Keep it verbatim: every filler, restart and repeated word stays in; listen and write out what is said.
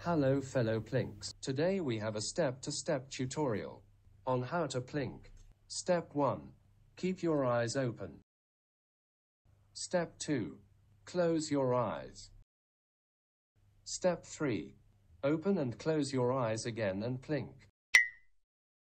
Hello fellow plinks. Today we have a step-to-step tutorial on how to plink. Step one. Keep your eyes open. Step two. Close your eyes. Step three. Open and close your eyes again and plink.